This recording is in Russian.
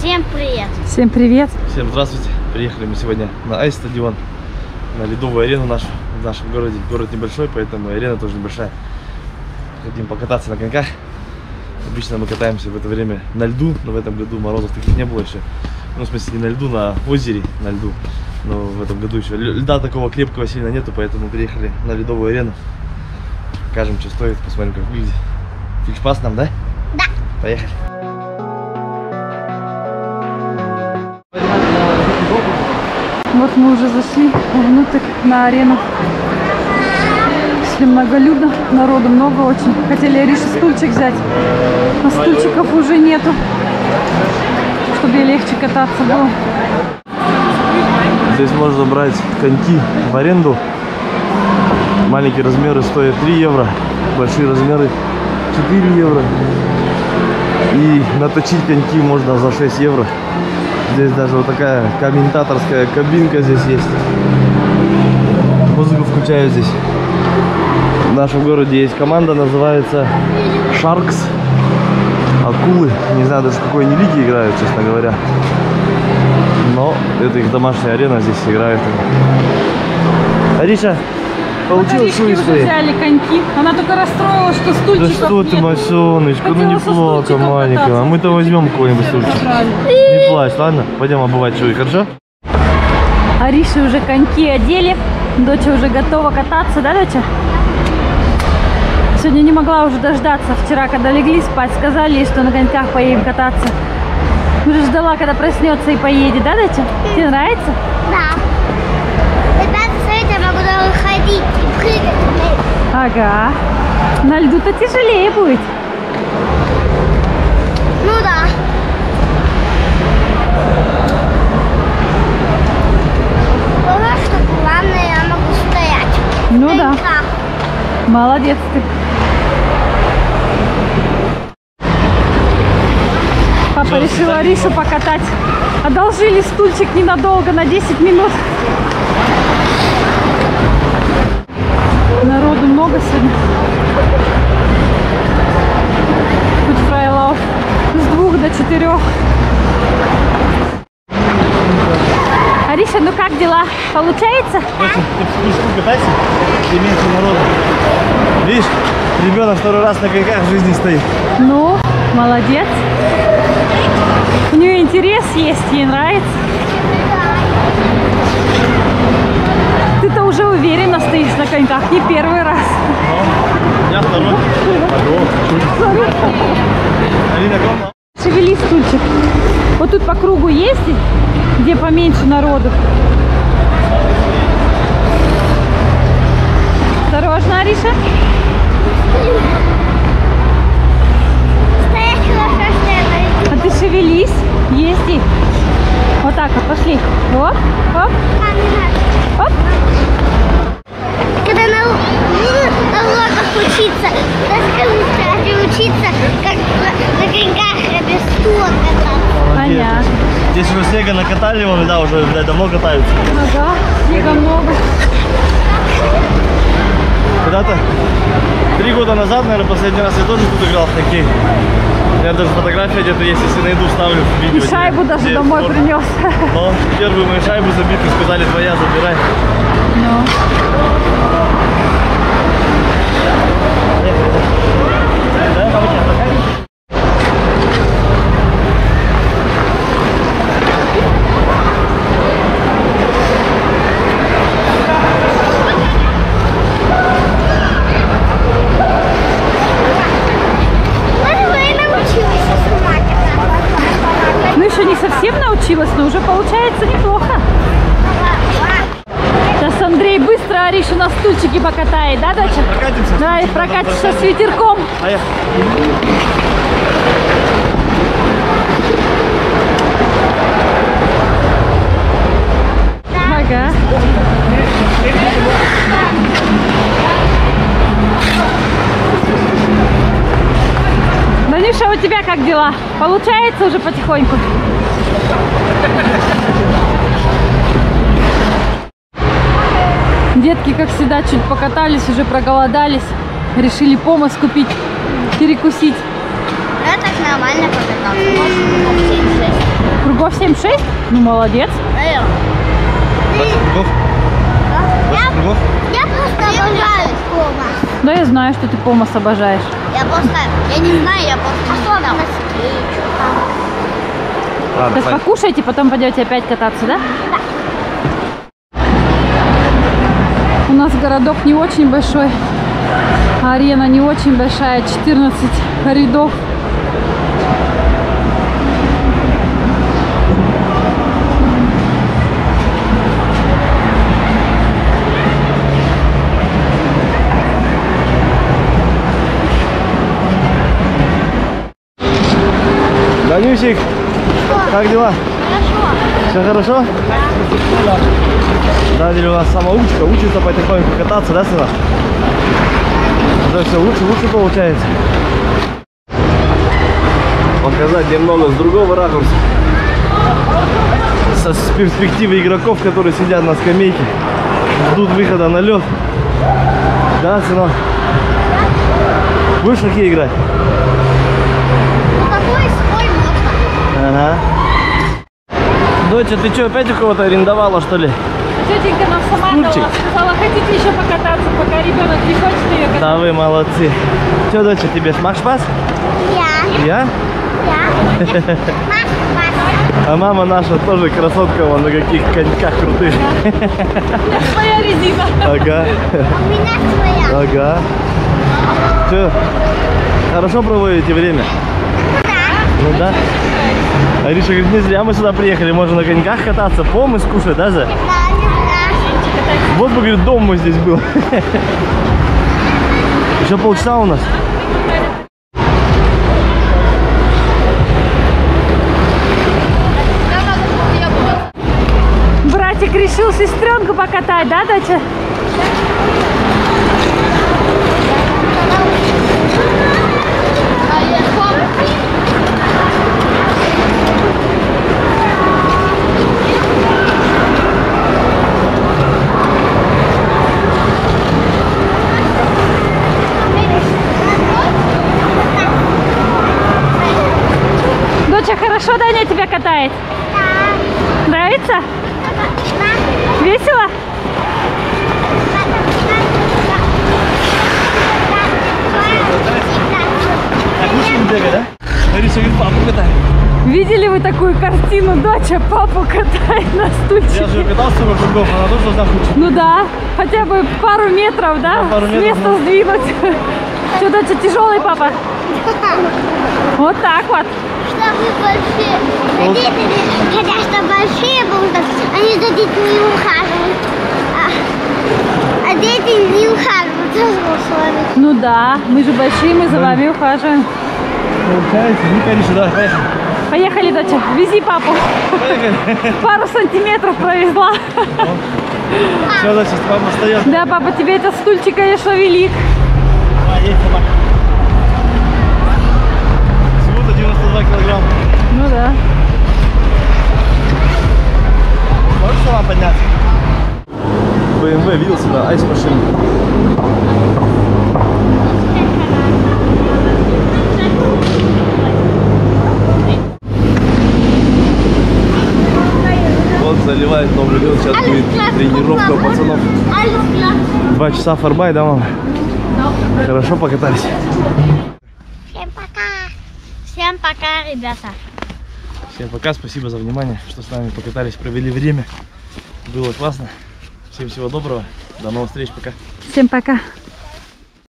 Всем привет. Всем привет. Всем здравствуйте. Приехали мы сегодня на айс-стадион, на ледовую арену нашу в нашем городе. Город небольшой, поэтому арена тоже небольшая. Хотим покататься на коньках. Обычно мы катаемся в это время на льду, но в этом году морозов таких не было еще. Ну, в смысле, не на льду, на озере, на льду. Но в этом году еще льда такого крепкого сильно нету, поэтому приехали на ледовую арену. Покажем, что стоит, посмотрим, как выглядит. Фикс-пас нам, да? Да. Поехали. Вот мы уже зашли внутрь на арену. Шли многолюдно, народу много очень. Хотели Арише стульчик взять, но стульчиков уже нету, чтобы ей легче кататься было. Здесь можно брать коньки в аренду. Маленькие размеры стоят 3 евро, большие размеры 4 евро. И наточить коньки можно за 6 евро. Здесь даже вот такая комментаторская кабинка здесь есть. Музыку включают здесь. В нашем городе есть команда, называется Sharks. Акулы. Не знаю даже в какой они лиге играют, честно говоря. Но это их домашняя арена, здесь играют. Ариша, получилось Аришке уже взяли коньки. Она только расстроилась, что стульчиков Да что ты, нету. моя солнышко, ну не плохо, маленькая. Мы-то возьмем какой-нибудь стульчик. Не плачь, ладно? Пойдем обувать чуи, хорошо? Арише уже коньки одели. Доча уже готова кататься, да, доча? Сегодня не могла уже дождаться. Вчера, когда легли спать, сказали ей, что на коньках поедем кататься. Уже ждала, когда проснется и поедет, да, доча? Тебе нравится? Да. Ребята, смотрите, я могу даже ходить и прыгать. Ага. На льду-то тяжелее будет. Ну да. Главное, что главное, я могу стоять. Ну На да. коньках. Молодец ты. Папа решил Аришу покатать. Одолжили стульчик ненадолго, на 10 минут. Народу много сегодня. Тут фрайлов с 2 до 4. Ариша, ну как дела? Получается? Ты катайся, и меньше народу. Видишь, ребенок второй раз на коньках в жизни стоит. Ну, молодец. У нее интерес есть, ей нравится. Ты-то уже уверенно стоишь на коньках, не первый раз. Я второй. Алина, главное. Шевели стульчик. Вот тут по кругу есть, где поменьше народу. Осторожно, Ариша. Стоять хорошо, что А ты шевелись, езди. Вот так вот, пошли. Оп, оп, оп. Когда на уроках учиться, даже учиться, как на коньках без стула кататься. Понятно. Здесь уже снега накатали, вон, да, уже давно катаются. Ага, снега много. Когда-то 3 года назад, наверное, последний раз я тоже тут играл в хоккей. У меня даже фотография где-то есть, если найду, вставлю в видео. И шайбу даже домой принес. Но первую мою шайбу забитую сказали, твоя, забирай. Да, мамочка? Ну еще не совсем научилась, но уже получается неплохо. Сейчас Андрей быстро Аришу на стульчике покатает, да, доча? Прокатимся. Давай прокатишься с ветерком. Ага. Данюша, у тебя как дела? Получается уже потихоньку? Детки, как всегда, чуть покатались, уже проголодались. Решили помос купить, перекусить. Я так нормально покатался. Может, 7-6. Кругов 7-6? Ну, молодец. Наверное. 20 кругов? 20 кругов? Я просто обожаю Помас. Да, я знаю, что ты Помас обожаешь. Я не знаю, я просто особенно Ладно, Сейчас пойдем. покушайте, потом пойдете опять кататься, да? У нас городок не очень большой, а арена не очень большая, 14 рядов. Данюсик, как дела? Хорошо. Все хорошо? Даня у нас самоучка, учится потихоньку кататься, да, сына? Уже все лучше получается. Показать немного с другого ракурса. С перспективы игроков, которые сидят на скамейке, ждут выхода на лед. Да, сынок? Будешь в хоккей играть? Ну какой свой можно? Ага. Доча, ты что, опять у кого-то арендовала, что ли? Тетенька нам сама Стульчик. сказала, хотите еще покататься, пока ребенок не хочет ее кататься. Да вы молодцы. Что, доча, тебе смашь пас? Я. Я? Я. А мама наша тоже красотка, вон на каких коньках крутых. Своя резина. Ага. У меня своя. Ага. Что, хорошо проводите время? Да. Ну да. Ариша говорит, не зря мы сюда приехали, можно на коньках кататься, помы скушать даже. Да, не Вот бы, говорит, дом мой здесь был. Еще полчаса у нас. Братик решил сестренку покатать, да, доча? Доча, хорошо Даня тебя катает? Нравится? Весело? Так, лучше не бегай, да? Ариша говорит, папу катай. Видели вы такую картину? Доча папу катает на Я стульчике. же катался во кругов, она тоже должна включить. Ну да, хотя бы пару метров, да? Да, пару С метров, места ну. сдвинуть. Что, доча, тяжелый папа? Вот так вот. Чтобы большие родители, конечно, большие будут, они за детьми ухаживают. А дети не ухаживают за взрослыми. Ну да, мы же большие, мы за вами ухаживаем. Получается, ну, Ариша, давай, поехали. Поехали, доча, вези папу. Поехали. Пару сантиметров провезла. Все, доча, папа встает. Да, папа, тебе этот стульчик, конечно, велик. А, есть собака. Всего-то 92 килограмма. Ну да. Можешь сама подняться? BMW, видел сюда, айс машину. Вот заливает новый лед, сейчас будет тренировка у пацанов. 2 часа фарбай, да, мама? Хорошо покатались. Всем пока. Всем пока, ребята. Всем пока, спасибо за внимание, что с нами покатались, провели время. Было классно. Всем всего доброго, до новых встреч, пока. Всем пока.